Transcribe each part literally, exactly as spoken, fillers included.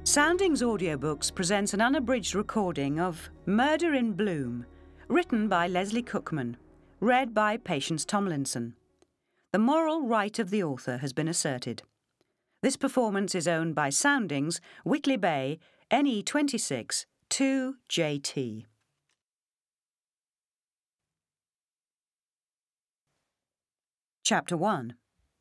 Soundings Audiobooks presents an unabridged recording of Murder in Bloom, written by Lesley Cookman, read by Patience Tomlinson. The moral right of the author has been asserted. This performance is owned by Soundings, Whitley Bay, N E twenty-six, two J T. Chapter one.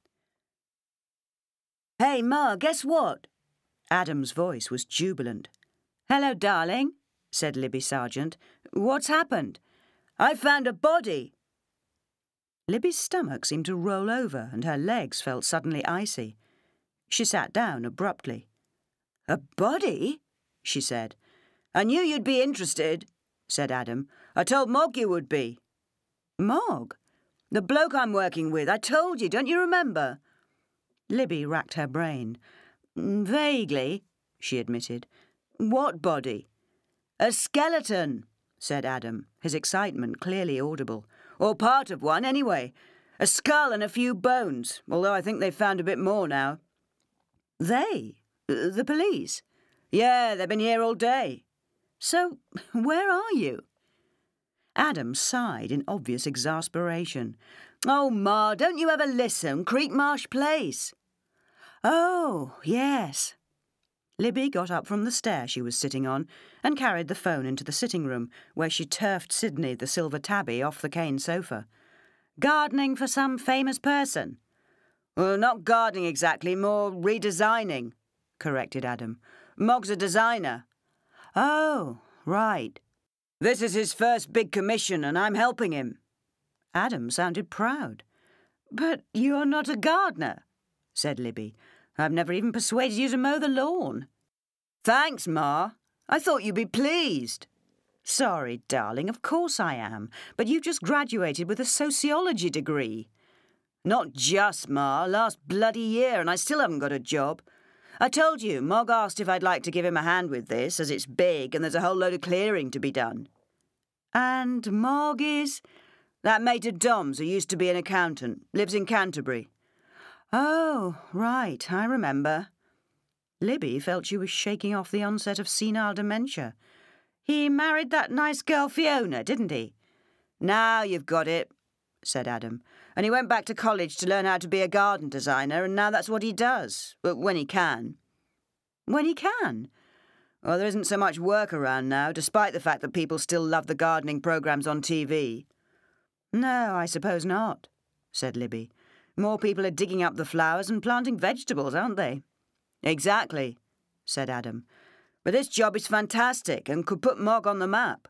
Hey, Ma, guess what? Adam's voice was jubilant. Hello, darling, said Libby Sarjeant. What's happened? I found a body. Libby's stomach seemed to roll over and her legs felt suddenly icy. She sat down abruptly. A body? She said. I knew you'd be interested, said Adam. I told Mog you would be. Mog? The bloke I'm working with. I told you, don't you remember? Libby racked her brain. Vaguely, she admitted. What body? A skeleton, said Adam, his excitement clearly audible. Or part of one, anyway. A skull and a few bones, although I think they've found a bit more now. They? The police? Yeah, they've been here all day. So, where are you? Adam sighed in obvious exasperation. Oh, Ma, don't you ever listen? Creekmarsh Place. Oh, yes. Libby got up from the stair she was sitting on and carried the phone into the sitting room, where she turfed Sydney the silver tabby off the cane sofa. Gardening for some famous person? Well, not gardening exactly, more redesigning, corrected Adam. Mog's a designer. Oh, right. This is his first big commission and I'm helping him. Adam sounded proud. But you're not a gardener, said Libby. I've never even persuaded you to mow the lawn. Thanks, Ma. I thought you'd be pleased. Sorry, darling, of course I am. But you've just graduated with a sociology degree. Not just, Ma. Last bloody year, and I still haven't got a job. I told you, Mog asked if I'd like to give him a hand with this, as it's big and there's a whole load of clearing to be done. And Mog is? That mate of Dom's who used to be an accountant, lives in Canterbury. Oh, right, I remember. Libby felt she was shaking off the onset of senile dementia. He married that nice girl Fiona, didn't he? Now you've got it, said Adam. And he went back to college to learn how to be a garden designer, and now that's what he does, when he can. When he can? Well, there isn't so much work around now, despite the fact that people still love the gardening programmes on T V. No, I suppose not, said Libby. More people are digging up the flowers and planting vegetables, aren't they? Exactly, said Adam. But this job is fantastic and could put Mog on the map.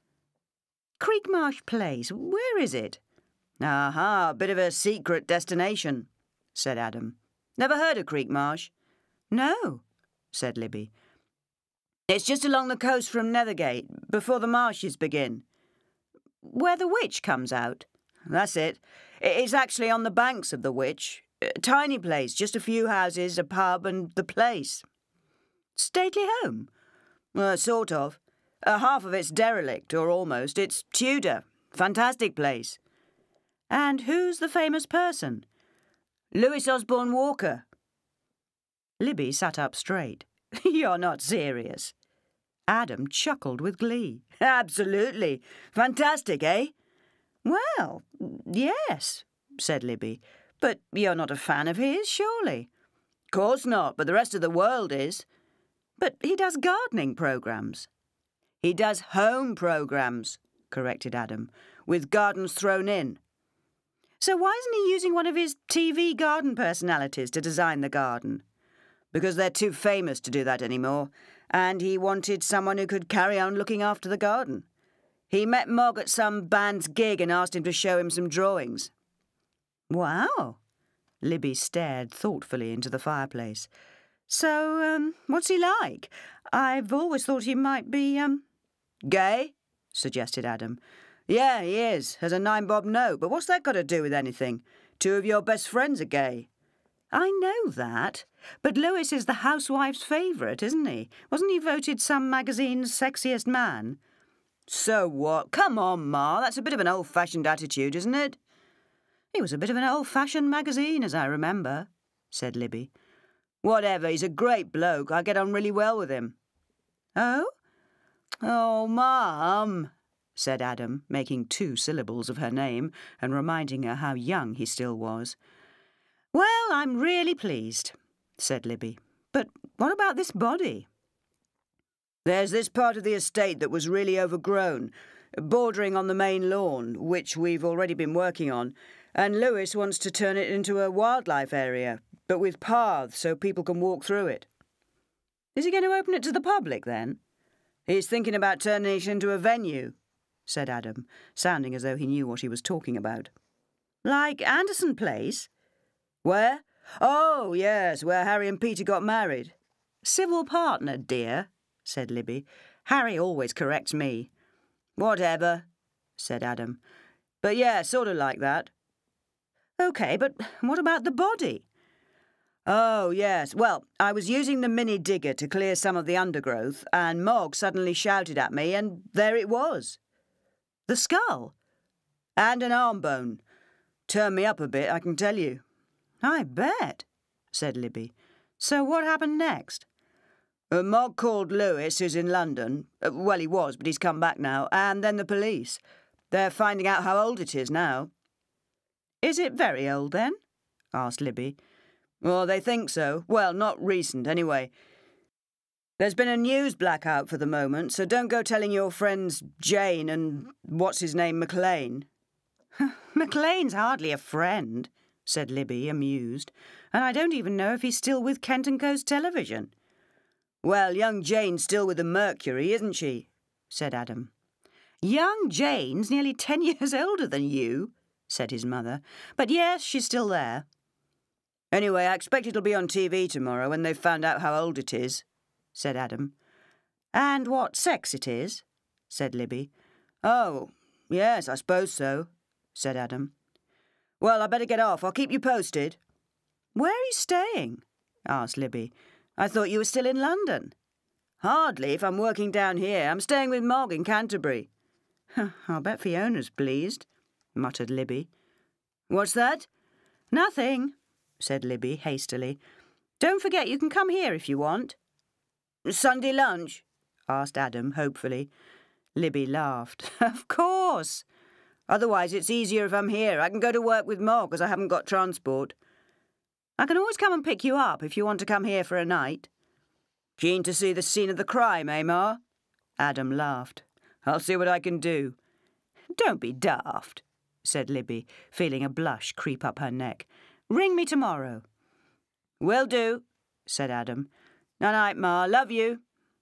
Creekmarsh Place, where is it? Aha, a bit of a secret destination, said Adam. Never heard of Creekmarsh? No, said Libby. It's just along the coast from Nethergate, before the marshes begin. Where the witch comes out? That's it. It's actually on the banks of the Witch. A tiny place, just a few houses, a pub and the place. Stately home? Uh, sort of. Uh, half of it's derelict, or almost. It's Tudor. Fantastic place. And who's the famous person? Lewis Osbourne-Walker. Libby sat up straight. You're not serious. Adam chuckled with glee. Absolutely. Fantastic, eh? Well, yes, said Libby. But you're not a fan of his, surely? Course not, but the rest of the world is. But he does gardening programmes. He does home programmes, corrected Adam, with gardens thrown in. So why isn't he using one of his T V garden personalities to design the garden? Because they're too famous to do that anymore, and he wanted someone who could carry on looking after the garden. He met Mog at some band's gig and asked him to show him some drawings. Wow. Libby stared thoughtfully into the fireplace. So, um, what's he like? I've always thought he might be, um... Gay? Suggested Adam. Yeah, he is. Has a nine-bob note, but what's that got to do with anything? Two of your best friends are gay. I know that, but Lewis is the housewife's favourite, isn't he? Wasn't he voted some magazine's sexiest man? So what? Come on, Ma, that's a bit of an old-fashioned attitude, isn't it? He was a bit of an old-fashioned magazine, as I remember, said Libby. Whatever, he's a great bloke. I get on really well with him. Oh? Oh, Mum, said Adam, making two syllables of her name and reminding her how young he still was. Well, I'm really pleased, said Libby. But what about this body? There's this part of the estate that was really overgrown, bordering on the main lawn, which we've already been working on, and Lewis wants to turn it into a wildlife area, but with paths so people can walk through it. Is he going to open it to the public, then? He's thinking about turning it into a venue, said Adam, sounding as though he knew what he was talking about. Like Anderson Place? Where? Oh, yes, where Harry and Peter got married. Civil partner, dear, said Libby. Harry always corrects me. Whatever, said Adam. But yeah, sort of like that. OK, but what about the body? Oh, yes. Well, I was using the mini digger to clear some of the undergrowth, and Mog suddenly shouted at me, and there it was. The skull? And an arm bone. Turned me up a bit, I can tell you. I bet, said Libby. So what happened next? Uh, Mog called Lewis, who's in London. Uh, well, he was, but he's come back now. And then the police. They're finding out how old it is now. Is it very old, then? Asked Libby. Well, they think so. Well, not recent, anyway. There's been a news blackout for the moment, so don't go telling your friends Jane and what's-his-name, McLean. McLean's hardly a friend, said Libby, amused. And I don't even know if he's still with Kent and Co's television. Well, young Jane's still with the Mercury, isn't she? Said Adam. Young Jane's nearly ten years older than you, said his mother. But yes, she's still there. Anyway, I expect it'll be on T V tomorrow when they've found out how old it is, said Adam. And what sex it is, said Libby. Oh, yes, I suppose so, said Adam. Well, I better get off. I'll keep you posted. Where are you staying? Asked Libby. I thought you were still in London. Hardly, if I'm working down here. I'm staying with Mog in Canterbury. I'll bet Fiona's pleased, muttered Libby. What's that? Nothing, said Libby hastily. Don't forget you can come here if you want. Sunday lunch? Asked Adam hopefully. Libby laughed. Of course. Otherwise it's easier if I'm here. I can go to work with Mog because I haven't got transport. I can always come and pick you up if you want to come here for a night. Keen to see the scene of the crime, eh, Ma? Adam laughed. I'll see what I can do. Don't be daft, said Libby, feeling a blush creep up her neck. Ring me tomorrow. Will do, said Adam. Night-night, Ma. Love you.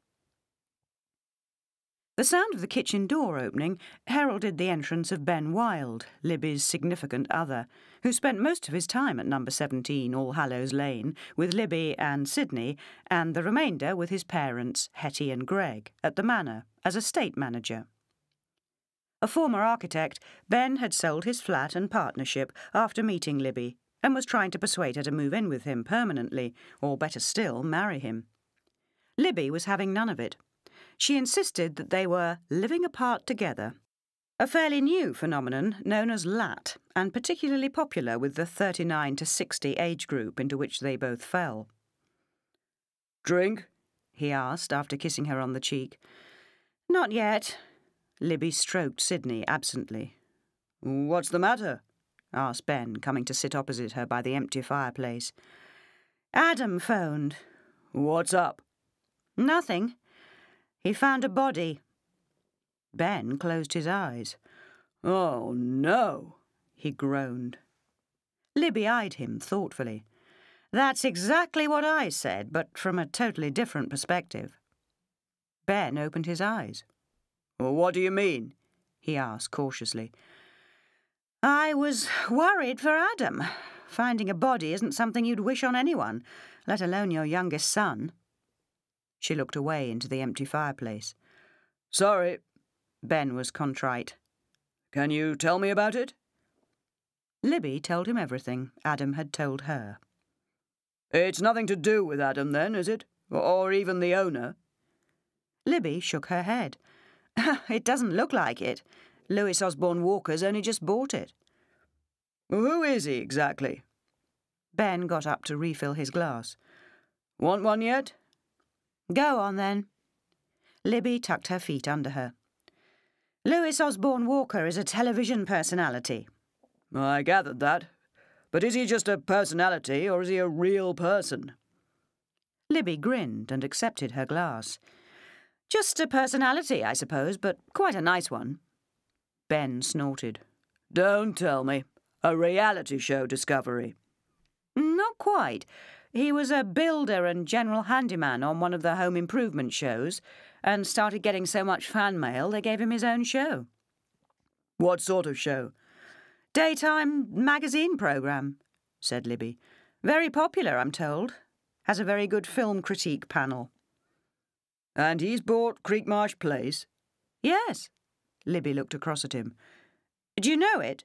The sound of the kitchen door opening heralded the entrance of Ben Wilde, Libby's significant other, who spent most of his time at number seventeen All Hallows Lane with Libby and Sydney, and the remainder with his parents, Hetty and Greg, at the Manor, as estate manager. A former architect, Ben had sold his flat and partnership after meeting Libby, and was trying to persuade her to move in with him permanently, or better still, marry him. Libby was having none of it. She insisted that they were living apart together, a fairly new phenomenon known as lat, and particularly popular with the thirty-nine to sixty age group into which they both fell. Drink? He asked after kissing her on the cheek. Not yet. Libby stroked Sydney absently. What's the matter? Asked Ben, coming to sit opposite her by the empty fireplace. Adam phoned. What's up? Nothing. He found a body. Ben closed his eyes. Oh, no, he groaned. Libby eyed him thoughtfully. That's exactly what I said, but from a totally different perspective. Ben opened his eyes. What do you mean? He asked cautiously. I was worried for Adam. Finding a body isn't something you'd wish on anyone, let alone your youngest son. She looked away into the empty fireplace. Sorry. Ben was contrite. Can you tell me about it? Libby told him everything Adam had told her. It's nothing to do with Adam, then, is it? Or even the owner? Libby shook her head. It doesn't look like it. Lewis Osbourne-Walker's only just bought it. Who is he, exactly? Ben got up to refill his glass. Want one yet? Go on, then. Libby tucked her feet under her. Lewis Osbourne-Walker is a television personality. I gathered that. But is he just a personality, or is he a real person? Libby grinned and accepted her glass. Just a personality, I suppose, but quite a nice one. Ben snorted. Don't tell me. A reality show discovery. Not quite. He was a builder and general handyman on one of the home improvement shows and started getting so much fan mail they gave him his own show. What sort of show? Daytime magazine programme, said Libby. Very popular, I'm told. Has a very good film critique panel. And he's bought Creekmarsh Place? Yes. Libby looked across at him. Do you know it?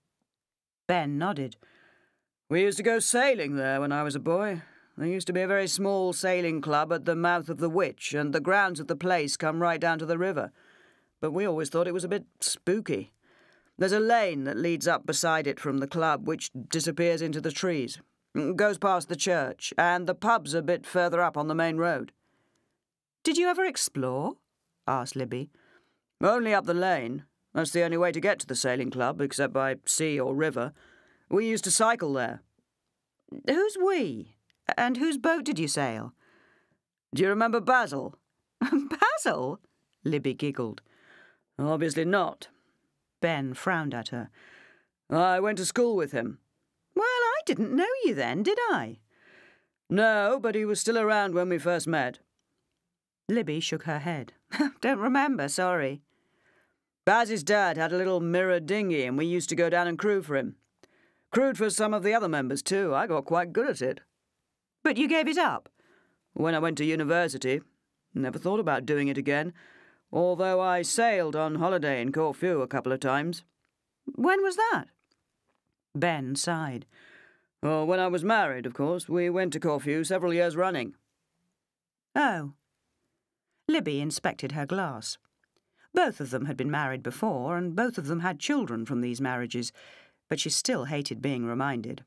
Ben nodded. We used to go sailing there when I was a boy. There used to be a very small sailing club at the mouth of the Witch, and the grounds of the place come right down to the river. But we always thought it was a bit spooky. There's a lane that leads up beside it from the club, which disappears into the trees. Goes past the church, and the pub's a bit further up on the main road. Did you ever explore? Asked Libby. Only up the lane. That's the only way to get to the sailing club, except by sea or river. We used to cycle there. Who's we? And whose boat did you sail? Do you remember Basil? Basil? Libby giggled. Obviously not. Ben frowned at her. I went to school with him. Well, I didn't know you then, did I? No, but he was still around when we first met. Libby shook her head. Don't remember, sorry. Baz's dad had a little mirror dinghy, and we used to go down and crew for him. Crewed for some of the other members, too. I got quite good at it. But you gave it up? When I went to university. Never thought about doing it again, although I sailed on holiday in Corfu a couple of times. When was that? Ben sighed. Oh, when I was married, of course. We went to Corfu several years running. Oh. Libby inspected her glass. Both of them had been married before, and both of them had children from these marriages, but she still hated being reminded.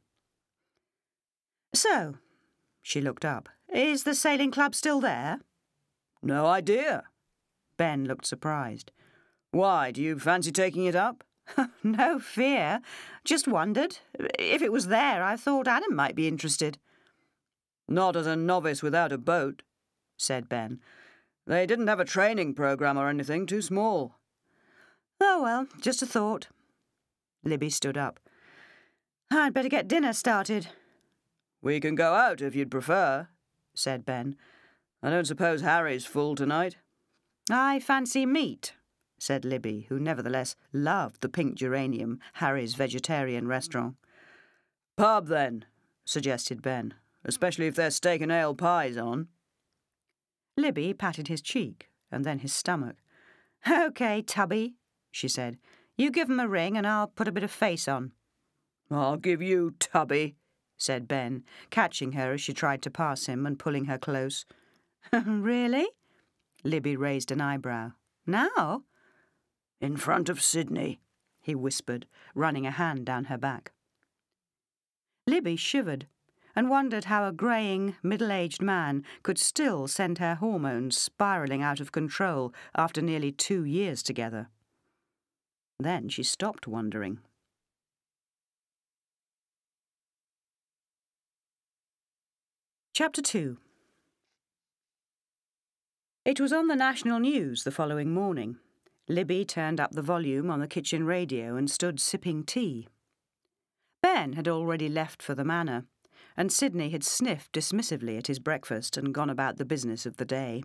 So, she looked up, is the sailing club still there? No idea. Ben looked surprised. Why, do you fancy taking it up? No fear. Just wondered. If it was there, I thought Adam might be interested. Not as a novice without a boat, said Ben. They didn't have a training programme or anything, too small. Oh, well, just a thought. Libby stood up. I'd better get dinner started. We can go out if you'd prefer, said Ben. I don't suppose Harry's full tonight. I fancy meat, said Libby, who nevertheless loved the Pink Geranium, Harry's vegetarian restaurant. Pub, then, suggested Ben, especially if there's steak and ale pies on. Libby patted his cheek and then his stomach. OK, Tubby, she said. You give 'em a ring and I'll put a bit of face on. I'll give you Tubby, said Ben, catching her as she tried to pass him and pulling her close. Really? Libby raised an eyebrow. Now? In front of Sydney, he whispered, running a hand down her back. Libby shivered and wondered how a greying, middle-aged man could still send her hormones spiralling out of control after nearly two years together. Then she stopped wondering. Chapter two. It was on the national news the following morning. Libby turned up the volume on the kitchen radio and stood sipping tea. Ben had already left for the manor, and Sydney had sniffed dismissively at his breakfast and gone about the business of the day.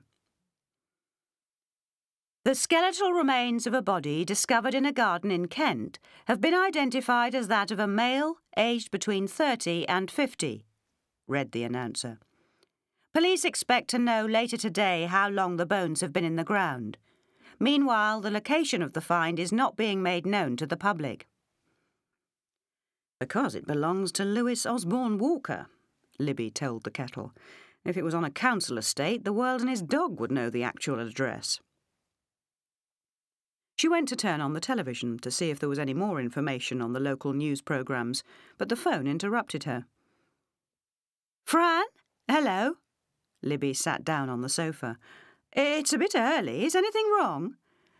The skeletal remains of a body discovered in a garden in Kent have been identified as that of a male aged between thirty and fifty, read the announcer. Police expect to know later today how long the bones have been in the ground. Meanwhile, the location of the find is not being made known to the public. Because it belongs to Lewis Osbourne-Walker, Libby told the kettle. If it was on a council estate, the world and his dog would know the actual address. She went to turn on the television to see if there was any more information on the local news programmes, but the phone interrupted her. Fran? Hello? Libby sat down on the sofa. "It's a bit early. Is anything wrong?"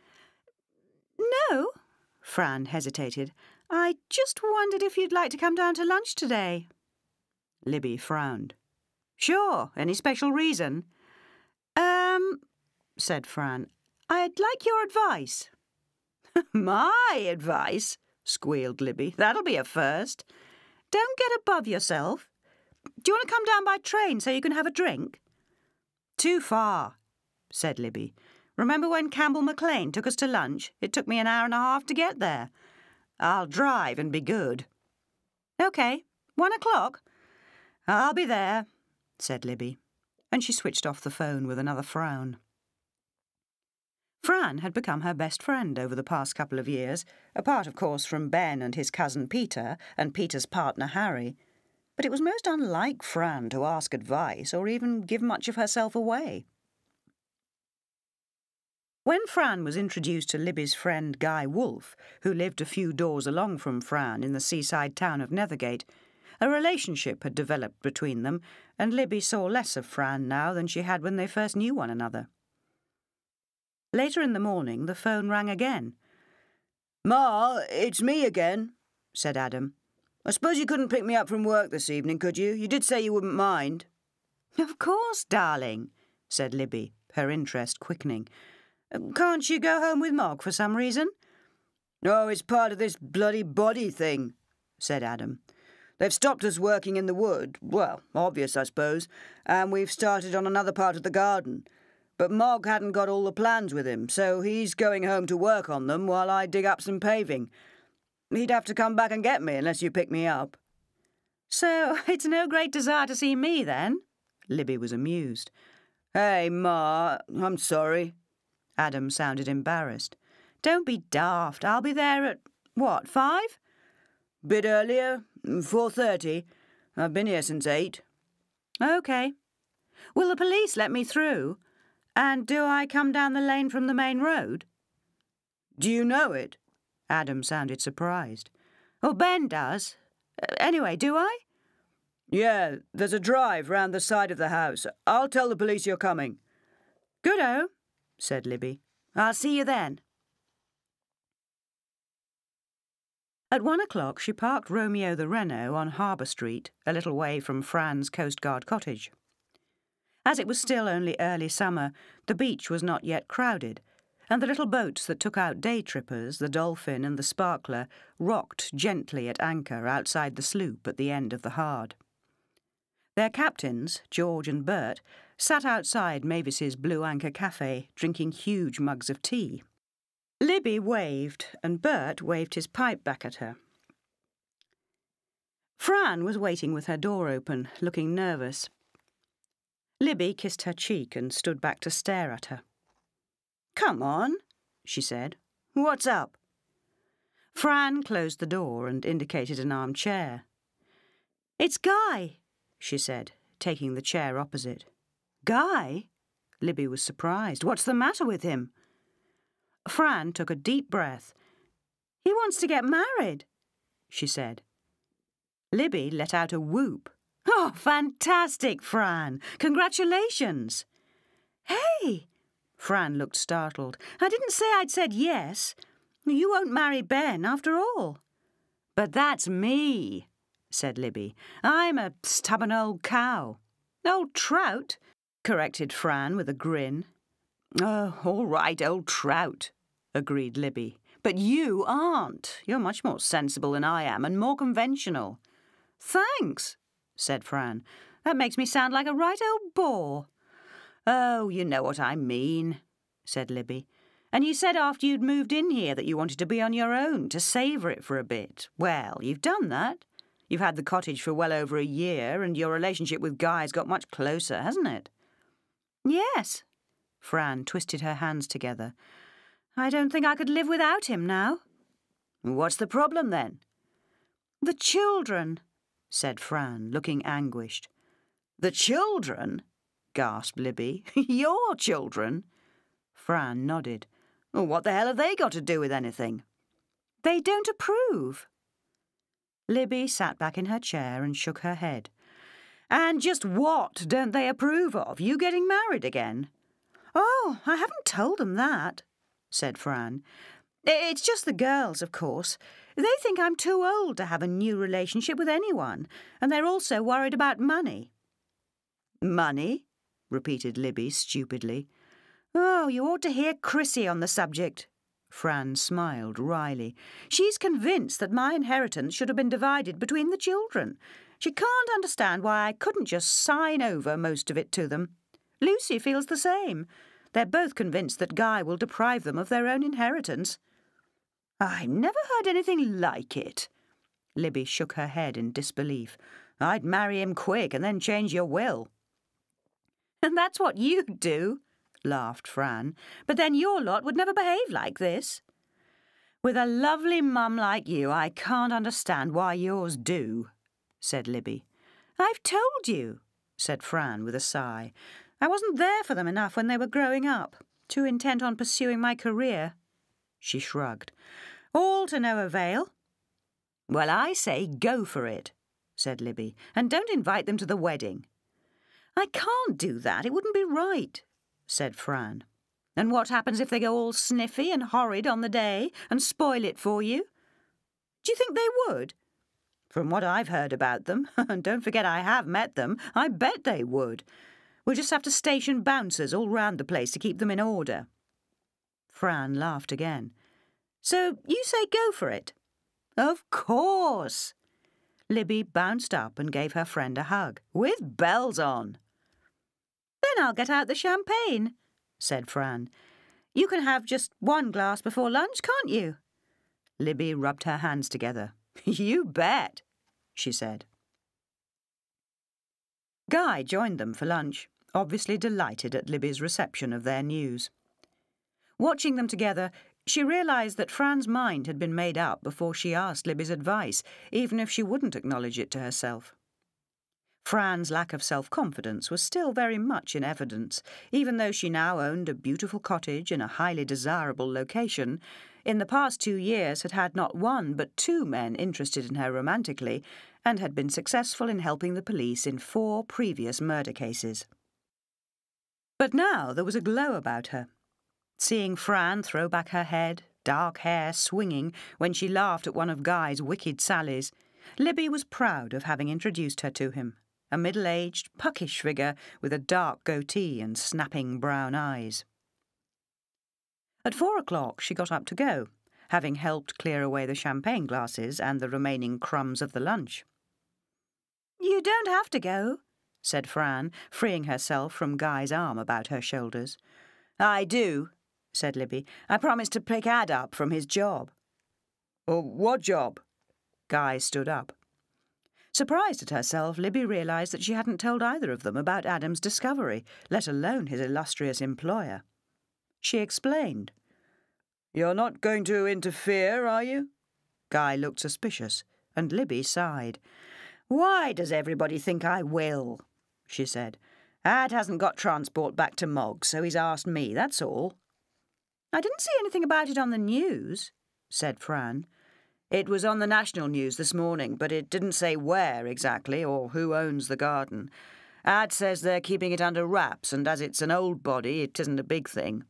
"No," Fran hesitated. "I just wondered if you'd like to come down to lunch today." Libby frowned. "Sure. Any special reason?" Um, said Fran, "I'd like your advice." "My advice?" squealed Libby. "That'll be a first. Don't get above yourself. Do you want to come down by train so you can have a drink?" "Too far," said Libby. "Remember when Campbell McLean took us to lunch? It took me an hour and a half to get there. I'll drive and be good." "OK. One o'clock?" "I'll be there," said Libby, and she switched off the phone with another frown. Fran had become her best friend over the past couple of years, apart, of course, from Ben and his cousin Peter and Peter's partner Harry. But it was most unlike Fran to ask advice or even give much of herself away. When Fran was introduced to Libby's friend Guy Wolfe, who lived a few doors along from Fran in the seaside town of Nethergate, a relationship had developed between them, and Libby saw less of Fran now than she had when they first knew one another. Later in the morning, the phone rang again. "Ma, it's me again," said Adam. "I suppose you couldn't pick me up from work this evening, could you? You did say you wouldn't mind." "Of course, darling," said Libby, her interest quickening. "Can't you go home with Mog for some reason?" "Oh, it's part of this bloody body thing," said Adam. "They've stopped us working in the wood. Well, obvious, I suppose. And we've started on another part of the garden. But Mog hadn't got all the plans with him, so he's going home to work on them while I dig up some paving. He'd have to come back and get me unless you pick me up." "So it's no great desire to see me, then?" Libby was amused. "Hey, Ma, I'm sorry." Adam sounded embarrassed. "Don't be daft. I'll be there at, what, five?" "Bit earlier, four thirty. I've been here since eight." "OK. Will the police let me through? And do I come down the lane from the main road?" "Do you know it?" Adam sounded surprised. "Well, Ben does. Anyway, do I?" "Yeah, there's a drive round the side of the house. I'll tell the police you're coming." "Good-o," said Libby. "I'll see you then." At one o'clock she parked Romeo the Renault on Harbour Street, a little way from Fran's coastguard cottage. As it was still only early summer, the beach was not yet crowded, and the little boats that took out day-trippers, the Dolphin and the Sparkler, rocked gently at anchor outside the sloop at the end of the Hard. Their captains, George and Bert, sat outside Mavis's Blue Anchor Cafe, drinking huge mugs of tea. Libby waved, and Bert waved his pipe back at her. Fran was waiting with her door open, looking nervous. Libby kissed her cheek and stood back to stare at her. "Come on," she said. "What's up?" Fran closed the door and indicated an armchair. "It's Guy," she said, taking the chair opposite. "Guy?" Libby was surprised. "What's the matter with him?" Fran took a deep breath. "He wants to get married," she said. Libby let out a whoop. "Oh, fantastic, Fran! Congratulations!" "Hey!" Fran looked startled. "I didn't say I'd said yes. You won't marry Ben, after all." "But that's me," said Libby. "I'm a stubborn old cow." "Old trout," corrected Fran with a grin. "Oh, all right, old trout," agreed Libby. "But you aren't. You're much more sensible than I am and more conventional." "Thanks," said Fran. "That makes me sound like a right old bore." "Oh, you know what I mean," said Libby. "And you said after you'd moved in here that you wanted to be on your own, to savour it for a bit. Well, you've done that. You've had the cottage for well over a year, and your relationship with Guy's got much closer, hasn't it?" "Yes." Fran twisted her hands together. "I don't think I could live without him now." "What's the problem, then?" "The children," said Fran, looking anguished. "The children?" gasped Libby. "Your children?" Fran nodded. Well, what the hell have they got to do with anything? "They don't approve." Libby sat back in her chair and shook her head. And just what don't they approve of? You getting married again? Oh, I haven't told them that, said Fran. It's just the girls, of course. They think I'm too old to have a new relationship with anyone, and they're also worried about money. Money? Repeated Libby stupidly. Oh, you ought to hear Chrissy on the subject. Fran smiled wryly. She's convinced that my inheritance should have been divided between the children. She can't understand why I couldn't just sign over most of it to them. Lucy feels the same. They're both convinced that Guy will deprive them of their own inheritance. I've never heard anything like it. Libby shook her head in disbelief. I'd marry him quick and then change your will. And that's what you'd do, laughed Fran. But then your lot would never behave like this. With a lovely mum like you, I can't understand why yours do, said Libby. I've told you, said Fran with a sigh. I wasn't there for them enough when they were growing up, too intent on pursuing my career. She shrugged. All to no avail. Well, I say go for it, said Libby, and don't invite them to the wedding. I can't do that. It wouldn't be right, said Fran. And what happens if they go all sniffy and horrid on the day and spoil it for you? Do you think they would? From what I've heard about them, and don't forget I have met them, I bet they would. We'll just have to station bouncers all round the place to keep them in order. Fran laughed again. So you say go for it? Of course. Libby bounced up and gave her friend a hug, with bells on. Then I'll get out the champagne, said Fran. You can have just one glass before lunch, can't you? Libby rubbed her hands together. You bet, she said. Guy joined them for lunch, obviously delighted at Libby's reception of their news. Watching them together, she realised that Fran's mind had been made up before she asked Libby's advice, even if she wouldn't acknowledge it to herself. Fran's lack of self-confidence was still very much in evidence, even though she now owned a beautiful cottage in a highly desirable location. In the past two years had had not one but two men interested in her romantically, and had been successful in helping the police in four previous murder cases. But now there was a glow about her. Seeing Fran throw back her head, dark hair swinging when she laughed at one of Guy's wicked sallies, Libby was proud of having introduced her to him, a middle-aged, puckish figure with a dark goatee and snapping brown eyes. At four o'clock she got up to go, having helped clear away the champagne glasses and the remaining crumbs of the lunch. You don't have to go, said Fran, freeing herself from Guy's arm about her shoulders. I do, said Libby. I promised to pick Ad up from his job. Oh, what job? Guy stood up. Surprised at herself, Libby realised that she hadn't told either of them about Adam's discovery, let alone his illustrious employer. She explained. You're not going to interfere, are you? Guy looked suspicious, and Libby sighed. Why does everybody think I will? She said. Ad hasn't got transport back to Moggs, so he's asked me, that's all. I didn't see anything about it on the news, said Fran. It was on the national news this morning, but it didn't say where exactly or who owns the garden. Ad says they're keeping it under wraps, and as it's an old body, it isn't a big thing.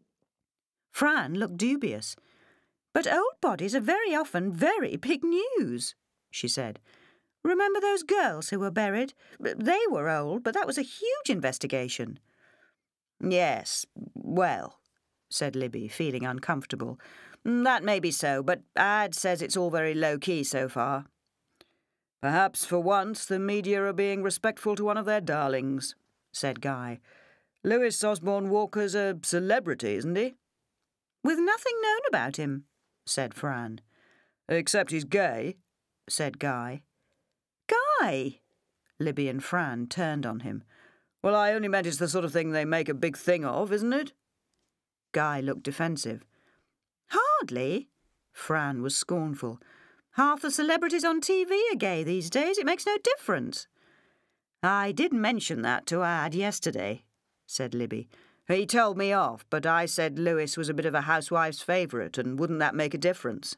Fran looked dubious. But old bodies are very often very big news, she said. Remember those girls who were buried? They were old, but that was a huge investigation. Yes, well, said Libby, feeling uncomfortable. That may be so, but Ad says it's all very low-key so far. Perhaps for once the media are being respectful to one of their darlings, said Guy. Lewis Osbourne-Walker's a celebrity, isn't he? With nothing known about him, said Fran. Except he's gay, said Guy. Guy! Libby and Fran turned on him. Well, I only meant it's the sort of thing they make a big thing of, isn't it? Guy looked defensive. Hardly. Fran was scornful. Half the celebrities on T V are gay these days. It makes no difference. I did mention that to Ad yesterday, said Libby. He told me off, but I said Lewis was a bit of a housewife's favourite, and wouldn't that make a difference?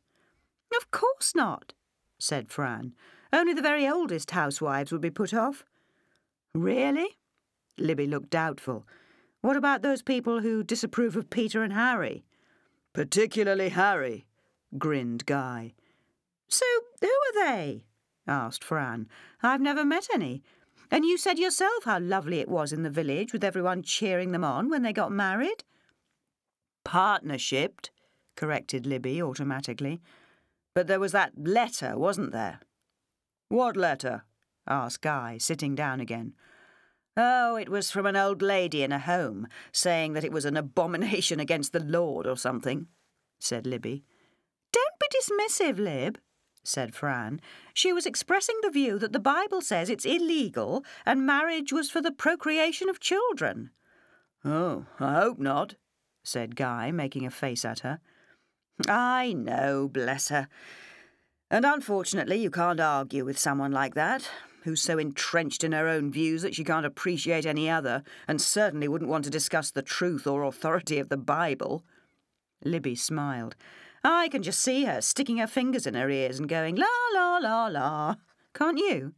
Of course not, said Fran. Only the very oldest housewives would be put off. Really? Libby looked doubtful. What about those people who disapprove of Peter and Harry? Particularly Harry, grinned Guy. So who are they? Asked Fran. I've never met any. And you said yourself how lovely it was in the village with everyone cheering them on when they got married. Partnershipped, corrected Libby automatically. But there was that letter, wasn't there? What letter? Asked Guy, sitting down again. Oh, it was from an old lady in a home, saying that it was an abomination against the Lord or something, said Libby. Don't be dismissive, Lib, said Fran. She was expressing the view that the Bible says it's illegal and marriage was for the procreation of children. Oh, I hope not, said Guy, making a face at her. I know, bless her. And unfortunately you can't argue with someone like that, who's so entrenched in her own views that she can't appreciate any other, and certainly wouldn't want to discuss the truth or authority of the Bible. Libby smiled. I can just see her sticking her fingers in her ears and going, la, la, la, la. Can't you?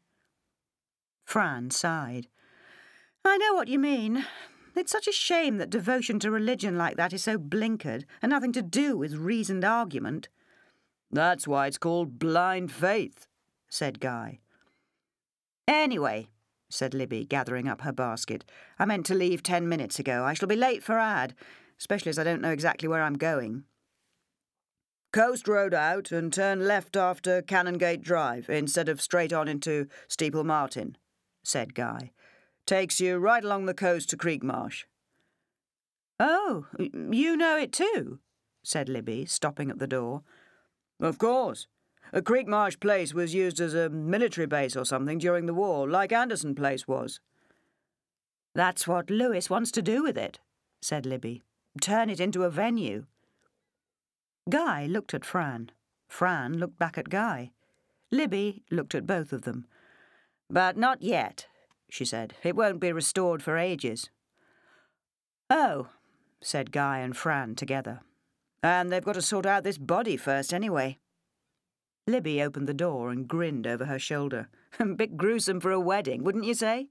Fran sighed. I know what you mean. It's such a shame that devotion to religion like that is so blinkered and nothing to do with reasoned argument. That's why it's called blind faith, said Guy. Anyway, said Libby, gathering up her basket, I meant to leave ten minutes ago. I shall be late for Ad, especially as I don't know exactly where I'm going. Coast Road out and turn left after Canongate Drive instead of straight on into Steeple Martin, said Guy. Takes you right along the coast to Creekmarsh. Oh, you know it too, said Libby, stopping at the door. Of course. A Creekmarsh Place was used as a military base or something during the war, like Anderson Place was. That's what Lewis wants to do with it, said Libby. Turn it into a venue. Guy looked at Fran. Fran looked back at Guy. Libby looked at both of them. But not yet, she said. It won't be restored for ages. Oh, said Guy and Fran together. And they've got to sort out this body first anyway. Libby opened the door and grinned over her shoulder. A bit gruesome for a wedding, wouldn't you say?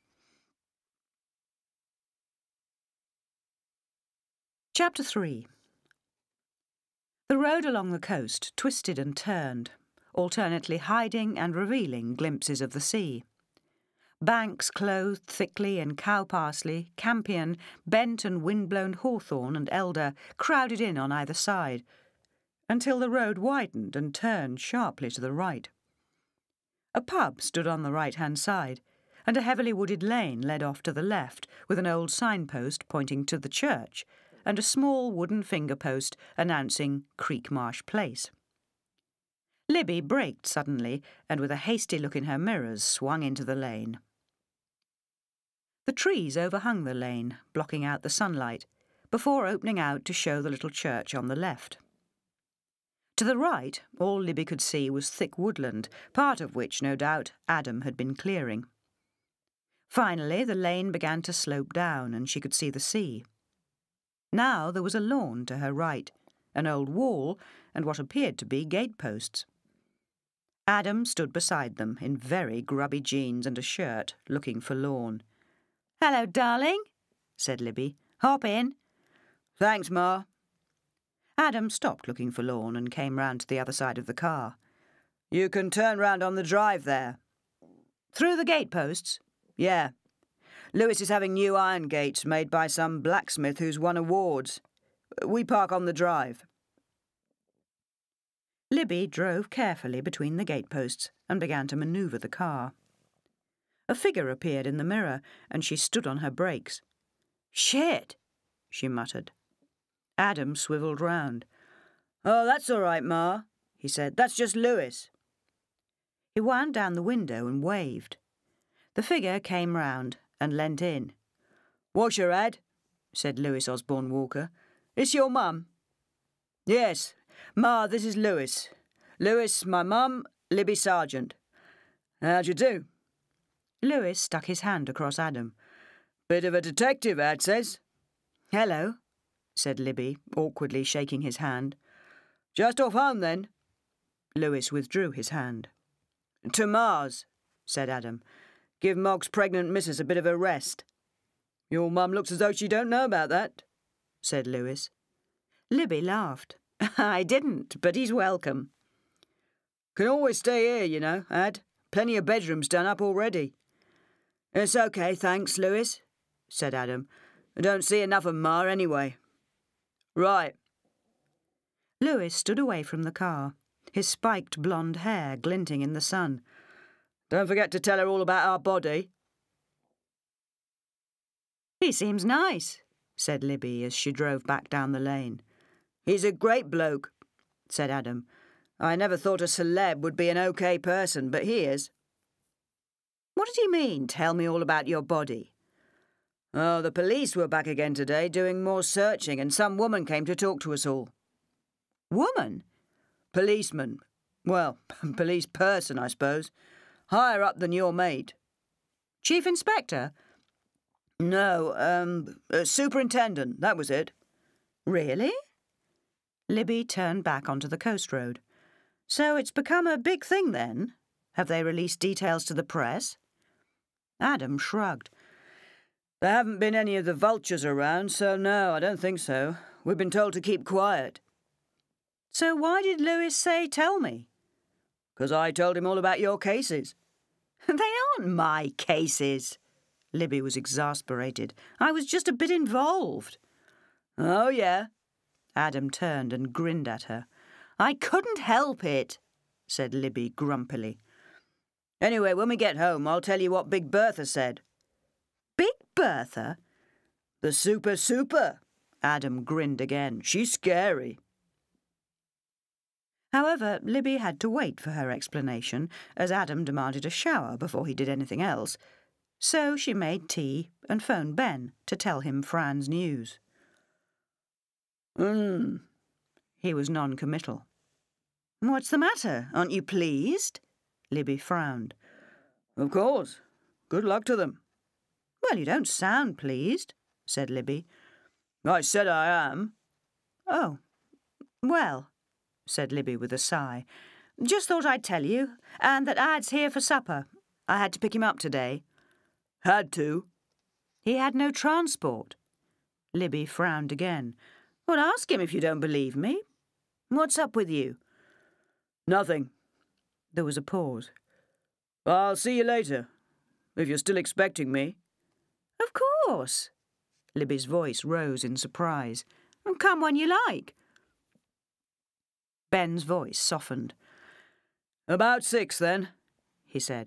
Chapter three. The road along the coast twisted and turned, alternately hiding and revealing glimpses of the sea. Banks clothed thickly in cow parsley, campion, bent and wind-blown hawthorn and elder crowded in on either side, until the road widened and turned sharply to the right. A pub stood on the right-hand side, and a heavily wooded lane led off to the left, with an old signpost pointing to the church, and a small wooden finger-post announcing Creekmarsh Place. Libby braked suddenly, and with a hasty look in her mirrors swung into the lane. The trees overhung the lane, blocking out the sunlight, before opening out to show the little church on the left. To the right, all Libby could see was thick woodland, part of which, no doubt, Adam had been clearing. Finally, the lane began to slope down, and she could see the sea. Now there was a lawn to her right, an old wall, and what appeared to be gateposts. Adam stood beside them, in very grubby jeans and a shirt, looking forlorn. "Hello, darling," said Libby. "Hop in." "Thanks, Ma." Adam stopped looking forlorn and came round to the other side of the car. "You can turn round on the drive there." "Through the gateposts?" "Yeah. Lewis is having new iron gates made by some blacksmith who's won awards. We park on the drive." Libby drove carefully between the gateposts and began to manoeuvre the car. A figure appeared in the mirror, and she stood on her brakes. "Shit!" she muttered. Adam swivelled round. "Oh, that's all right, Ma," he said. "That's just Lewis." He wound down the window and waved. The figure came round and leant in. "What's your ad?" said Lewis Osbourne-Walker. "It's your mum?" "Yes. Ma, this is Lewis. Lewis, my mum, Libby Sarjeant. How'd you do?" Lewis stuck his hand across Adam. "Bit of a detective, ad says." "Hello," said Libby, awkwardly shaking his hand. "Just off home, then?" Lewis withdrew his hand. "To Mars," said Adam. Give Mog's pregnant missus a bit of a rest. Your mum looks as though she don't know about that, said Lewis. Libby laughed. I didn't, but he's welcome. Can always stay here, you know, Ad. Plenty of bedrooms done up already. It's okay, thanks, Lewis, said Adam. I don't see enough of Ma anyway. Right. Lewis stood away from the car, his spiked blonde hair glinting in the sun. Don't forget to tell her all about our body. He seems nice, said Libby as she drove back down the lane. He's a great bloke, said Adam. I never thought a celeb would be an okay person, but he is. What did you mean, tell me all about your body? Oh, the police were back again today doing more searching, and some woman came to talk to us all. Woman? Policeman. Well, police person, I suppose. Higher up than your mate. Chief Inspector? No, um, uh, Superintendent, that was it. Really? Libby turned back onto the coast road. So it's become a big thing then? Have they released details to the press? Adam shrugged. There haven't been any of the vultures around, so no, I don't think so. We've been told to keep quiet. So why did Lewis say tell me? Because I told him all about your cases. They aren't my cases. Libby was exasperated. I was just a bit involved. Oh, yeah? Adam turned and grinned at her. I couldn't help it, said Libby grumpily. Anyway, when we get home, I'll tell you what Big Bertha said. Big Bertha? The super super. Adam grinned again. She's scary. However, Libby had to wait for her explanation, as Adam demanded a shower before he did anything else. So she made tea and phoned Ben to tell him Fran's news. Hmm. He was non-committal. What's the matter? Aren't you pleased? Libby frowned. Of course. Good luck to them. Well, you don't sound pleased, said Libby. I said I am. Oh. Well, said Libby with a sigh. Just thought I'd tell you, and that Ad's here for supper. I had to pick him up today. Had to? He had no transport. Libby frowned again. Well, ask him if you don't believe me. What's up with you? Nothing. There was a pause. I'll see you later, if you're still expecting me. Of course. Libby's voice rose in surprise. Come when you like. Ben's voice softened. About six, then, he said.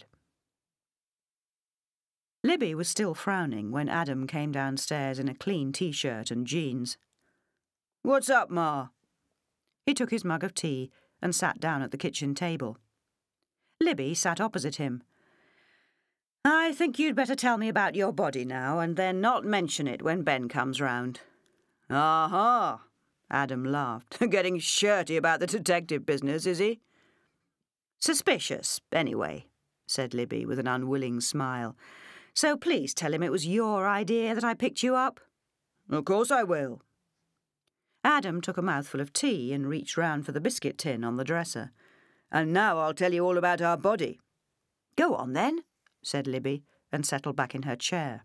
Libby was still frowning when Adam came downstairs in a clean T-shirt and jeans. What's up, Ma? He took his mug of tea and sat down at the kitchen table. Libby sat opposite him. I think you'd better tell me about your body now, and then not mention it when Ben comes round. Aha! Adam laughed. Getting shirty about the detective business, is he? Suspicious, anyway, said Libby with an unwilling smile. So please tell him it was your idea that I picked you up. Of course I will. Adam took a mouthful of tea and reached round for the biscuit tin on the dresser. And now I'll tell you all about our body. Go on, then, said Libby, and settled back in her chair.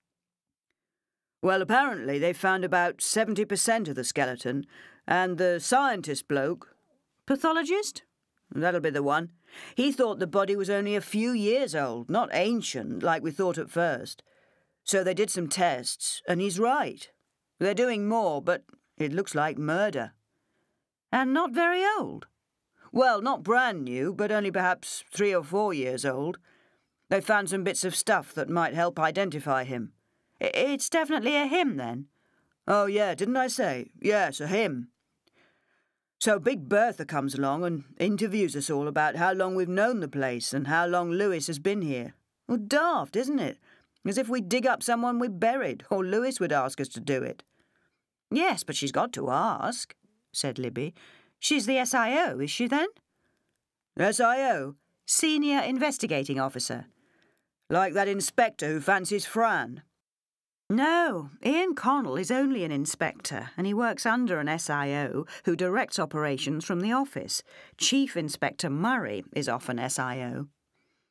Well, apparently they found about seventy percent of the skeleton, and the scientist bloke... Pathologist? That'll be the one. He thought the body was only a few years old, not ancient, like we thought at first. So they did some tests, and he's right. They're doing more, but it looks like murder. And not very old? Well, not brand new, but only perhaps three or four years old. They found some bits of stuff that might help identify him. It's definitely a him, then? Oh, yeah, didn't I say? Yes, a him. So Big Bertha comes along and interviews us all about how long we've known the place and how long Lewis has been here. Well, daft, isn't it? As if we'd dig up someone we buried, or Lewis would ask us to do it. Yes, but she's got to ask, said Libby. She's the S I O, is she then? S I O? Senior Investigating Officer. Like that inspector who fancies Fran? No, Ian Connell is only an inspector, and he works under an S I O who directs operations from the office. Chief Inspector Murray is often S I O.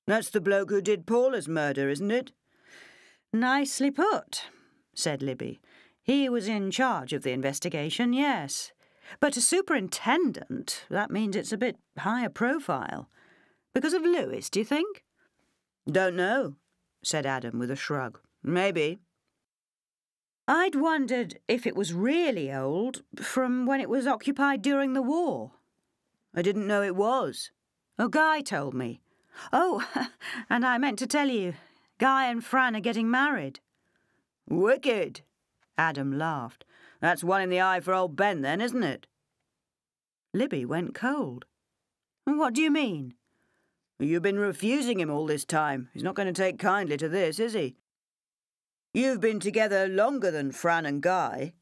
That's the bloke who did Paula's murder, isn't it? Nicely put, said Libby. He was in charge of the investigation, yes. But a superintendent, that means it's a bit higher profile. Because of Lewis, do you think? Don't know, said Adam with a shrug. Maybe. I'd wondered if it was really old, from when it was occupied during the war. I didn't know it was. A Guy told me. Oh, and I meant to tell you, Guy and Fran are getting married. Wicked, Adam laughed. That's one in the eye for old Ben then, isn't it? Libby went cold. What do you mean? You've been refusing him all this time. He's not going to take kindly to this, is he? You've been together longer than Fran and Guy.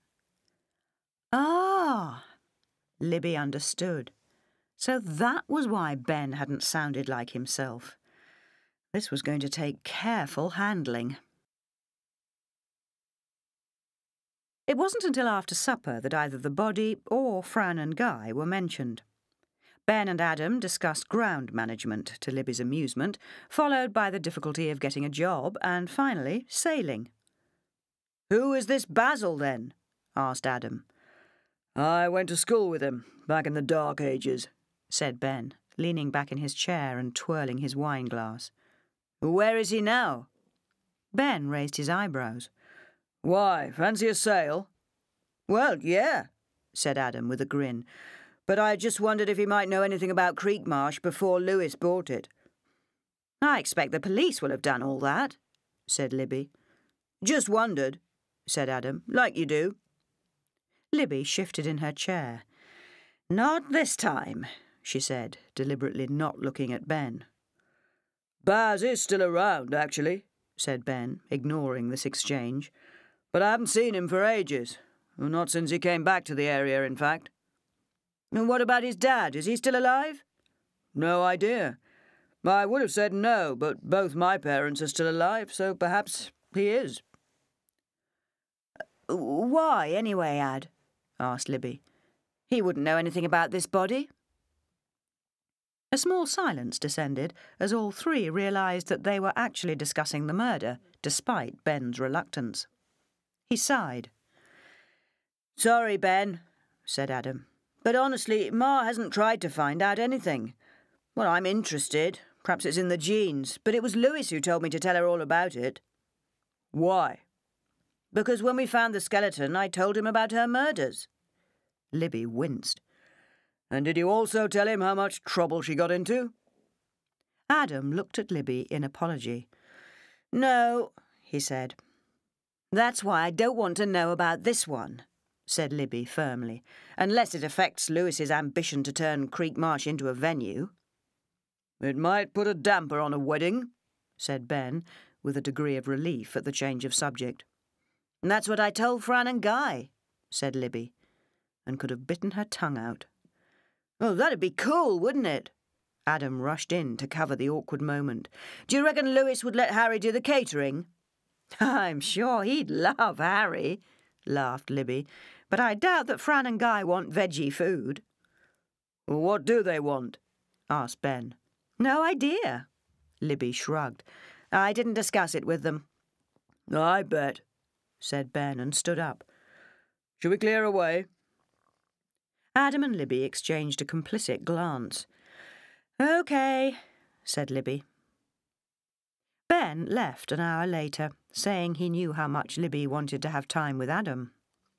Ah, Libby understood. So that was why Ben hadn't sounded like himself. This was going to take careful handling. It wasn't until after supper that either the body or Fran and Guy were mentioned. Ben and Adam discussed ground management to Libby's amusement, followed by the difficulty of getting a job, and finally sailing. "Who is this Basil, then?" asked Adam. "I went to school with him, back in the dark ages," said Ben, leaning back in his chair and twirling his wine-glass. "Where is he now?" Ben raised his eyebrows. "Why, fancy a sail?" "Well, yeah," said Adam with a grin. "But I just wondered if he might know anything about Creekmarsh before Lewis bought it." "I expect the police will have done all that," said Libby. "Just wondered," said Adam, "like you do." Libby shifted in her chair. "Not this time," she said, deliberately not looking at Ben. "Baz is still around, actually," said Ben, ignoring this exchange. "But I haven't seen him for ages. Well, not since he came back to the area, in fact." "And what about his dad? Is he still alive?" "No idea. I would have said no, but both my parents are still alive, so perhaps he is." "Why, anyway, Ad?" asked Libby. "He wouldn't know anything about this body." A small silence descended as all three realised that they were actually discussing the murder, despite Ben's reluctance. He sighed. "Sorry, Ben," said Adam. "But honestly, Ma hasn't tried to find out anything. Well, I'm interested. Perhaps it's in the genes. But it was Lewis who told me to tell her all about it." "Why?" "Because when we found the skeleton, I told him about her murders." Libby winced. "And did you also tell him how much trouble she got into?" Adam looked at Libby in apology. "No," he said. "That's why I don't want to know about this one," said Libby firmly, "unless it affects Lewis's ambition to turn Creekmarsh into a venue." "It might put a damper on a wedding," said Ben, with a degree of relief at the change of subject. "That's what I told Fran and Guy," said Libby, and could have bitten her tongue out. "Oh, that'd be cool, wouldn't it?" Adam rushed in to cover the awkward moment. "Do you reckon Lewis would let Harry do the catering?" "I'm sure he'd love Harry," laughed Libby, "but I doubt that Fran and Guy want veggie food." "What do they want?" asked Ben. "No idea." Libby shrugged. "I didn't discuss it with them." "I bet," said Ben and stood up. "Shall we clear away?" Adam and Libby exchanged a complicit glance. "OK," said Libby. Ben left an hour later, saying he knew how much Libby wanted to have time with Adam.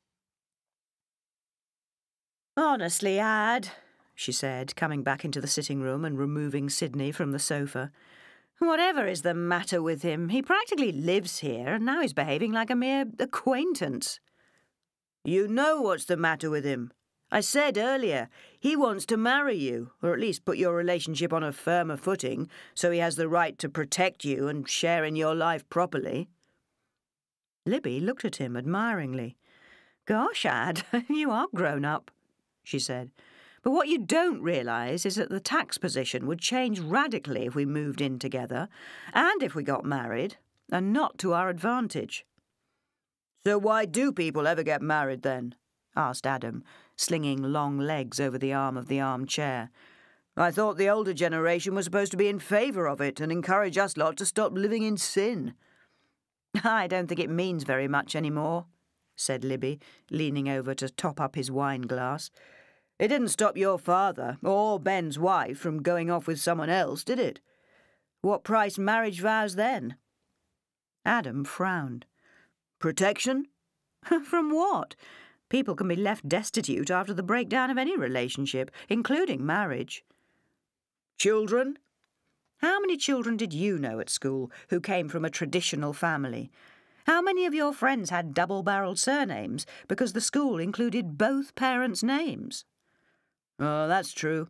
"Honestly, Ad," she said, coming back into the sitting room and removing Sydney from the sofa, "whatever is the matter with him, he practically lives here, and now he's behaving like a mere acquaintance." "You know what's the matter with him. I said earlier, he wants to marry you, or at least put your relationship on a firmer footing, so he has the right to protect you and share in your life properly." Libby looked at him admiringly. "Gosh, Ad, you are grown up," she said. "But what you don't realise is that the tax position would change radically if we moved in together, and if we got married, and not to our advantage." "So why do people ever get married, then?" asked Adam, slinging long legs over the arm of the armchair. I thought the older generation was supposed to be in favour of it and encourage us lot to stop living in sin." "I don't think it means very much anymore," said Libby, leaning over to top up his wine glass. "It didn't stop your father or Ben's wife from going off with someone else, did it? What price marriage vows then?" Adam frowned. "Protection?" "From what? People can be left destitute after the breakdown of any relationship, including marriage." "Children?" "How many children did you know at school who came from a traditional family? How many of your friends had double-barrelled surnames because the school included both parents' names?" "Oh, that's true."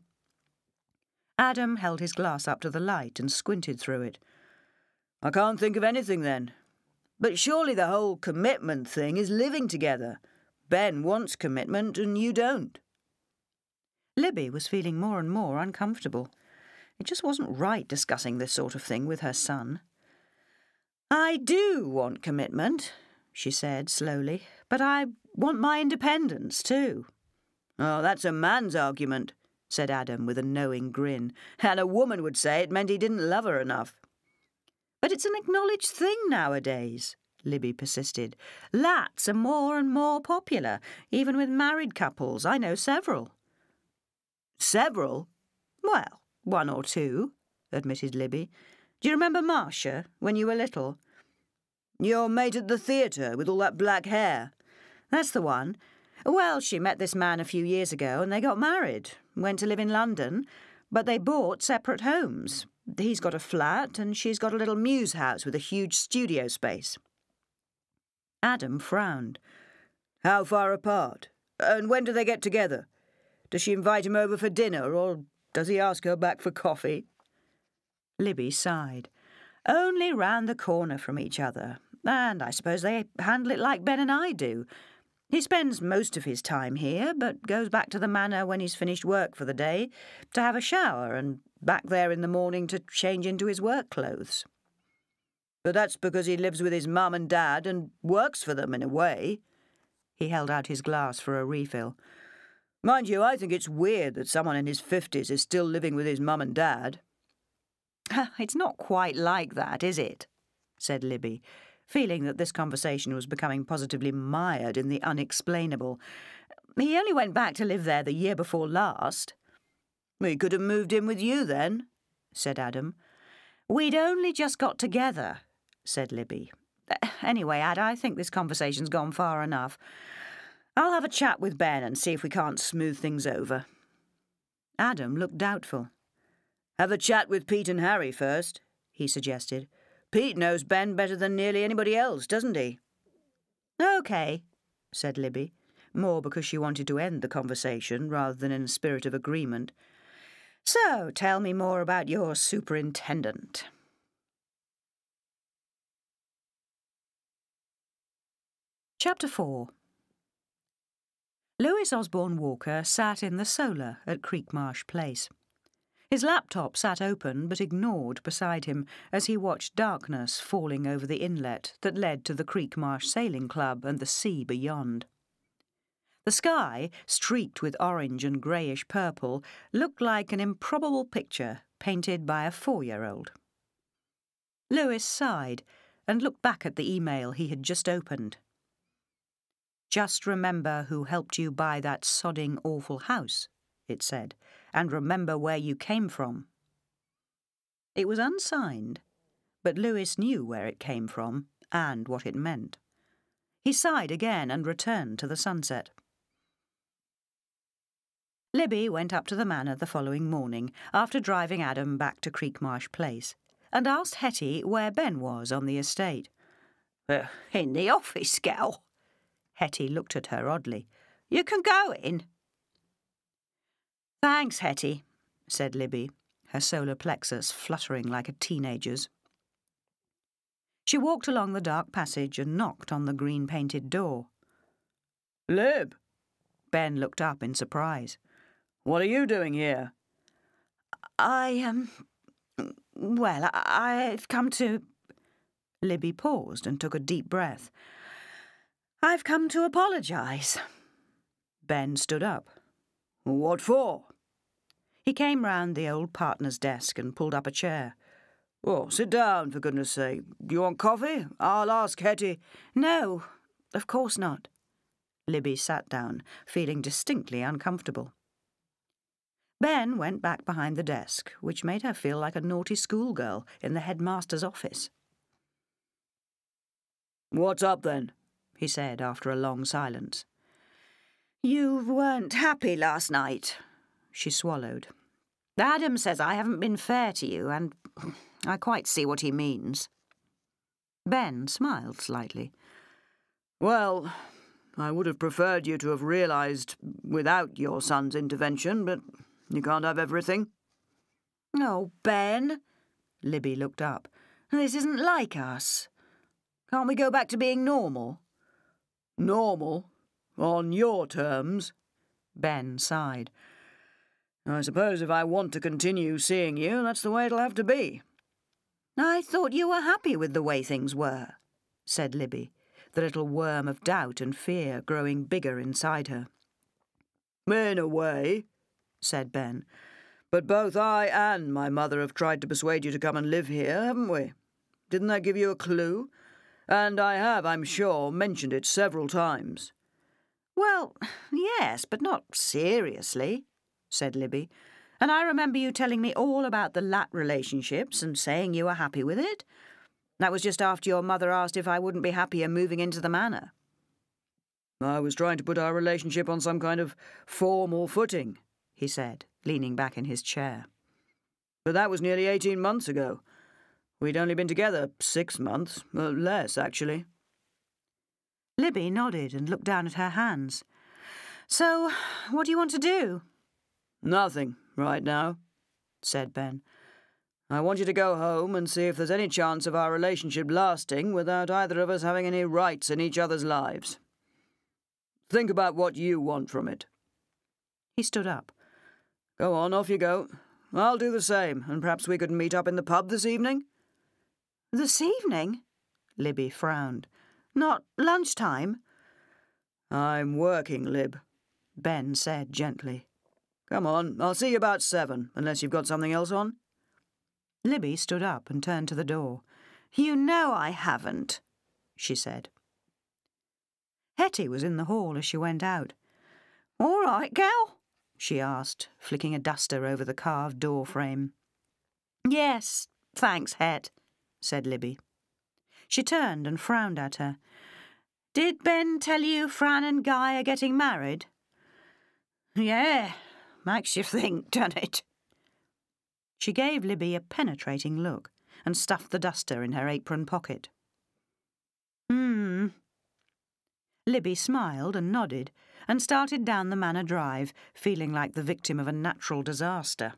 Adam held his glass up to the light and squinted through it. "I can't think of anything then. But surely the whole commitment thing is living together. Ben wants commitment and you don't." Libby was feeling more and more uncomfortable. It just wasn't right discussing this sort of thing with her son. "I do want commitment," she said slowly, "but I want my independence too." "Oh, that's a man's argument," said Adam with a knowing grin, "and a woman would say it meant he didn't love her enough." "But it's an acknowledged thing nowadays," Libby persisted. "Lats are more and more popular, even with married couples. I know several." "Several?" "Well, one or two," admitted Libby. "Do you remember Marcia, when you were little?" "Your mate at the theatre with all that black hair?" "That's the one. Well, she met this man a few years ago and they got married, went to live in London, but they bought separate homes. He's got a flat and she's got a little mews house with a huge studio space." Adam frowned. "How far apart? And when do they get together? Does she invite him over for dinner, or does he ask her back for coffee?" Libby sighed. "Only round the corner from each other, and I suppose they handle it like Ben and I do. He spends most of his time here, but goes back to the manor when he's finished work for the day to have a shower, and back there in the morning to change into his work clothes." "But that's because he lives with his mum and dad and works for them in a way." He held out his glass for a refill. "Mind you, I think it's weird that someone in his fifties is still living with his mum and dad." "It's not quite like that, is it?" said Libby, feeling that this conversation was becoming positively mired in the unexplainable. "He only went back to live there the year before last." "He could have moved in with you then," said Adam. "We'd only just got together," said Libby. "Anyway, Ad, I think this conversation's gone far enough. I'll have a chat with Ben and see if we can't smooth things over." Adam looked doubtful. "Have a chat with Pete and Harry first," he suggested. "Pete knows Ben better than nearly anybody else, doesn't he?" "OK," said Libby, more because she wanted to end the conversation rather than in a spirit of agreement. "So, tell me more about your superintendent." Chapter four. Lewis Osbourne-Walker sat in the solar at Creekmarsh Place. His laptop sat open but ignored beside him as he watched darkness falling over the inlet that led to the Creekmarsh Sailing Club and the sea beyond. The sky, streaked with orange and greyish purple, looked like an improbable picture painted by a four-year-old. Lewis sighed and looked back at the email he had just opened. "Just remember who helped you buy that sodding awful house," it said, "and remember where you came from." It was unsigned, but Lewis knew where it came from and what it meant. He sighed again and returned to the sunset. Libby went up to the manor the following morning, after driving Adam back to Creekmarsh Place, and asked Hetty where Ben was on the estate. Uh, "In the office, gal." Hetty looked at her oddly. "You can go in." "Thanks, Hetty," said Libby, her solar plexus fluttering like a teenager's. She walked along the dark passage and knocked on the green-painted door. "Lib!" Ben looked up in surprise. "What are you doing here?" I, um... Well, I, I've come to... Libby paused and took a deep breath. "I've come to apologise." Ben stood up. "What for?" He came round the old partner's desk and pulled up a chair. "Oh, sit down, for goodness sake. Do you want coffee? I'll ask Hetty." "No, of course not." Libby sat down, feeling distinctly uncomfortable. Ben went back behind the desk, which made her feel like a naughty schoolgirl in the headmaster's office. "What's up, then?" he said after a long silence. "You weren't happy last night." She swallowed. "Adam says I haven't been fair to you, and I quite see what he means." Ben smiled slightly. "Well, I would have preferred you to have realised without your son's intervention, but you can't have everything." "Oh, Ben," Libby looked up. "This isn't like us. Can't we go back to being normal?" "Normal? On your terms?" Ben sighed. "I suppose if I want to continue seeing you, that's the way it'll have to be." "I thought you were happy with the way things were," said Libby, the little worm of doubt and fear growing bigger inside her. "In a way," said Ben. "But both I and my mother have tried to persuade you to come and live here, haven't we? Didn't that give you a clue? And I have, I'm sure, mentioned it several times." "Well, yes, but not seriously," said Libby. "And I remember you telling me all about the Lat relationships and saying you were happy with it. That was just after your mother asked if I wouldn't be happier moving into the manor." "I was trying to put our relationship on some kind of formal footing," he said, leaning back in his chair. "But that was nearly eighteen months ago. We'd only been together six months, uh, less, actually." Libby nodded and looked down at her hands. "So, what do you want to do?" "Nothing, right now," said Ben. "I want you to go home and see if there's any chance of our relationship lasting without either of us having any rights in each other's lives. Think about what you want from it." He stood up. "Go on, off you go. I'll do the same, and perhaps we could meet up in the pub this evening." "This evening?" Libby frowned. "Not lunchtime?" "I'm working, Lib," Ben said gently. "Come on, I'll see you about seven, unless you've got something else on." Libby stood up and turned to the door. "You know I haven't," she said. Hetty was in the hall as she went out. "All right, gal?" she asked, flicking a duster over the carved door frame. "Yes, thanks, Het," said Libby. She turned and frowned at her. "Did Ben tell you Fran and Guy are getting married?" "Yeah, makes you think, doesn't it?" She gave Libby a penetrating look and stuffed the duster in her apron pocket. Hmm. Libby smiled and nodded and started down the manor drive, feeling like the victim of a natural disaster.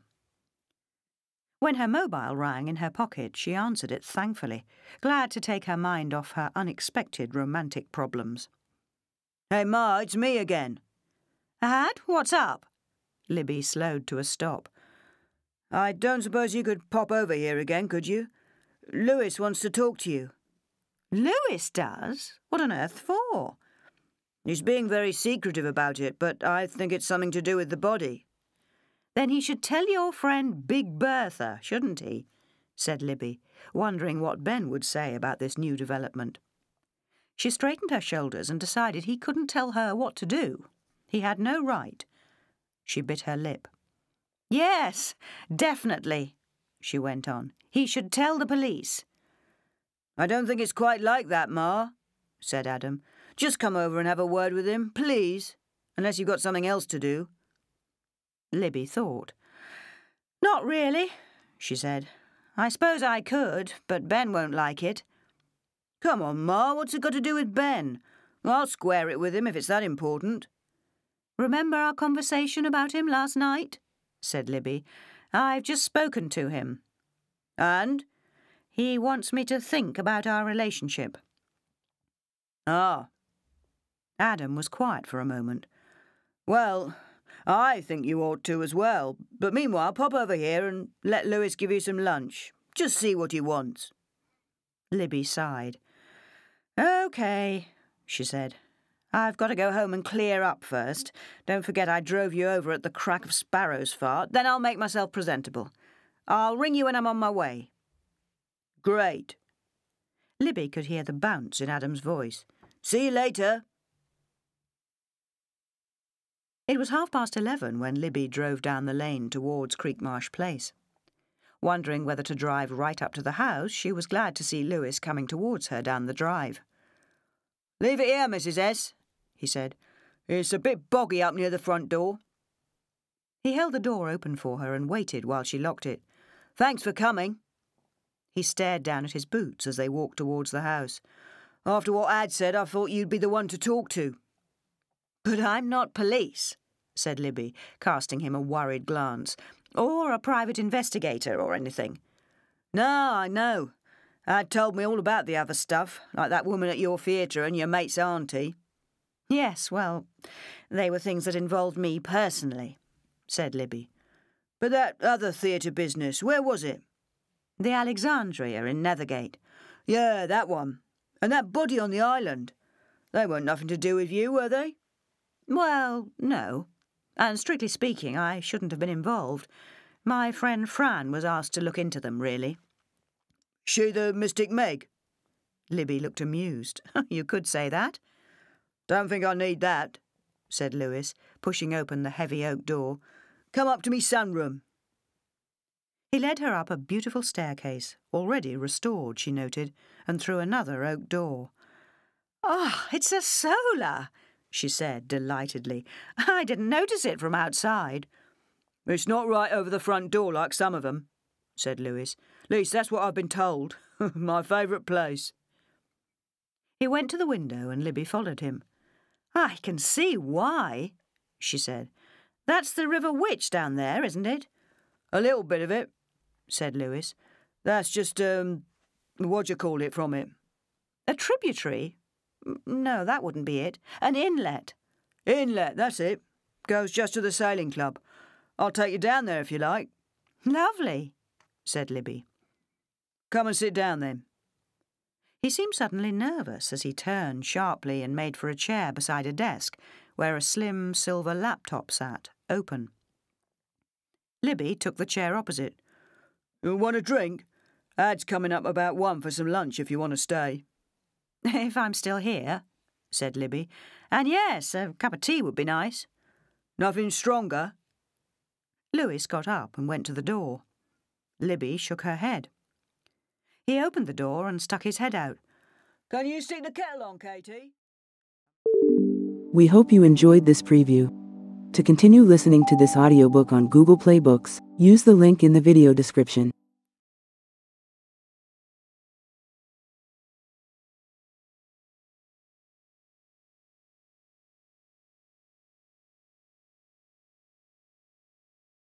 When her mobile rang in her pocket, she answered it thankfully, glad to take her mind off her unexpected romantic problems. "Hey, Ma, it's me again." "Ad, what's up?" Libby slowed to a stop. "I don't suppose you could pop over here again, could you? Lewis wants to talk to you." "Lewis does? What on earth for?" "He's being very secretive about it, but I think it's something to do with the body." "Then he should tell your friend Big Bertha, shouldn't he?" said Libby, wondering what Ben would say about this new development. She straightened her shoulders and decided he couldn't tell her what to do. He had no right. She bit her lip. "Yes, definitely," she went on. "He should tell the police." "I don't think it's quite like that, Ma," said Adam. "Just come over and have a word with him, please, unless you've got something else to do." Libby thought. "Not really," she said. "I suppose I could, but Ben won't like it." "Come on, Ma, what's it got to do with Ben? I'll square it with him if it's that important." "Remember our conversation about him last night?" said Libby. "I've just spoken to him." "And?" "He wants me to think about our relationship." "Ah." Adam was quiet for a moment. "Well, I think you ought to as well, but meanwhile pop over here and let Lewis give you some lunch. Just see what he wants." Libby sighed. "OK," she said. I've got to go home and clear up first. Don't forget I drove you over at the crack of Sparrow's fart. Then I'll make myself presentable. I'll ring you when I'm on my way." "Great." Libby could hear the bounce in Adam's voice. "See you later." It was half past eleven when Libby drove down the lane towards Creekmarsh Place. Wondering whether to drive right up to the house, she was glad to see Lewis coming towards her down the drive. "Leave it here, Missus S," he said. "It's a bit boggy up near the front door." He held the door open for her and waited while she locked it. "Thanks for coming." He stared down at his boots as they walked towards the house. "After what Ad said, I thought you'd be the one to talk to." "But I'm not police," said Libby, casting him a worried glance. "Or a private investigator or anything." "No, I know. Ad told me all about the other stuff, like that woman at your theatre and your mate's auntie." "Yes, well, they were things that involved me personally," said Libby. "But that other theatre business, where was it?" "The Alexandria in Nethergate." "Yeah, that one. And that body on the island. They weren't nothing to do with you, were they?" "Well, no. And strictly speaking, I shouldn't have been involved. My friend Fran was asked to look into them, really." "She the Mystic Meg?" Libby looked amused. "You could say that." "Don't think I need that," said Lewis, pushing open the heavy oak door. "Come up to me sunroom." He led her up a beautiful staircase, already restored, she noted, and through another oak door. "Oh, it's a solar," she said delightedly. "I didn't notice it from outside." "It's not right over the front door like some of them," said Lewis. "At least that's what I've been told. My favourite place." He went to the window and Libby followed him. "I can see why," she said. "That's the River Witch down there, isn't it?" "A little bit of it," said Lewis. "That's just, um, what do you call it from it?" "A tributary? No, that wouldn't be it. An inlet." "Inlet, that's it. Goes just to the sailing club. I'll take you down there if you like." "Lovely," said Libby. "Come and sit down then." He seemed suddenly nervous as he turned sharply and made for a chair beside a desk, where a slim silver laptop sat, open. Libby took the chair opposite. "Want a drink? Ad's coming up about one for some lunch if you want to stay." "If I'm still here," said Libby. "And yes, a cup of tea would be nice." "Nothing stronger?" Lewis got up and went to the door. Libby shook her head. He opened the door and stuck his head out. "Can you stick the kettle on, Katie?" We hope you enjoyed this preview. To continue listening to this audiobook on Google Play Books, use the link in the video description.